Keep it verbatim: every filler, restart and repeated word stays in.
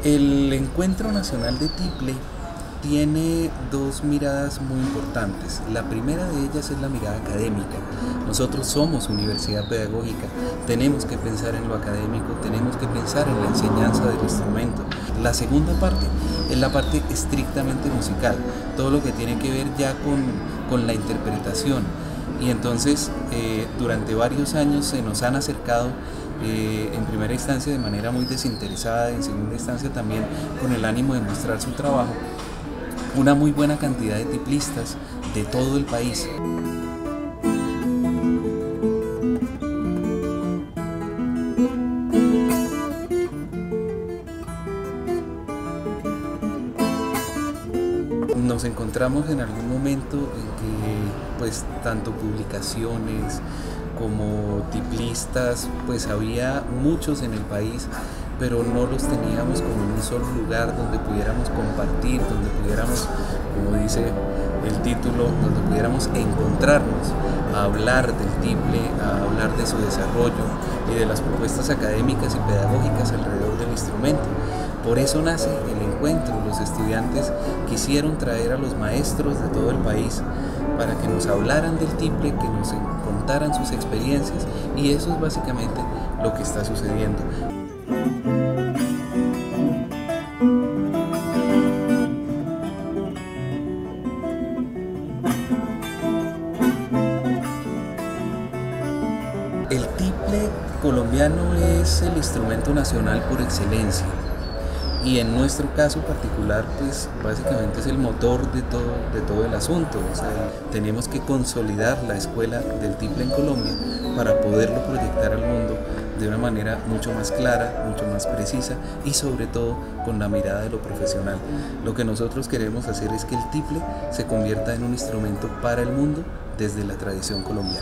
El Encuentro Nacional de Tiple tiene dos miradas muy importantes. La primera de ellas es la mirada académica. Nosotros somos universidad pedagógica, tenemos que pensar en lo académico, tenemos que pensar en la enseñanza del instrumento. La segunda parte es la parte estrictamente musical, todo lo que tiene que ver ya con, con la interpretación. Y entonces eh, durante varios años se nos han acercado eh, en primera instancia de manera muy desinteresada, en segunda instancia también con el ánimo de mostrar su trabajo, una muy buena cantidad de tiplistas de todo el país. Nos encontramos en algún momento en que pues tanto publicaciones como tiplistas pues había muchos en el país, pero no los teníamos como en un solo lugar donde pudiéramos compartir, donde pudiéramos, como dice el título, donde pudiéramos encontrarnos a hablar del tiple, a hablar de su desarrollo y de las propuestas académicas y pedagógicas alrededor del instrumento. Por eso nace el encuentro. Los estudiantes quisieron traer a los maestros de todo el país para que nos hablaran del tiple, que nos contaran sus experiencias, y eso es básicamente lo que está sucediendo. El tiple colombiano es el instrumento nacional por excelencia. Y en nuestro caso particular, pues básicamente es el motor de todo, de todo el asunto. O sea, tenemos que consolidar la escuela del tiple en Colombia para poderlo proyectar al mundo de una manera mucho más clara, mucho más precisa y sobre todo con la mirada de lo profesional. Lo que nosotros queremos hacer es que el tiple se convierta en un instrumento para el mundo desde la tradición colombiana.